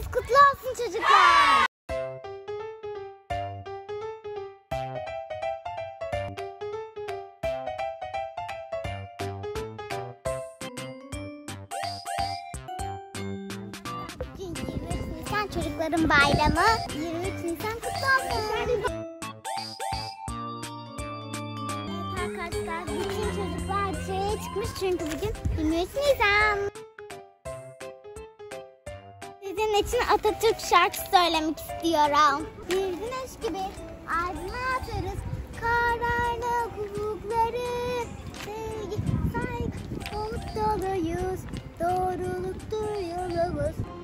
kutlu olsun çocuklar. Çünkü 23 Nisan çocukların bayramı. 23 Nisan kutlu olsun. Evet arkadaşlar, bütün çocuklar dışarıya çıkmış çünkü bugün 23 Nisan. Sizin için Atatürk şarkısı söylemek istiyorum. Bir güneş gibi aydınlatırız kararlı ufukları. Sevgi, saygı, umut doluyuz. Doğruluktur yolumuz.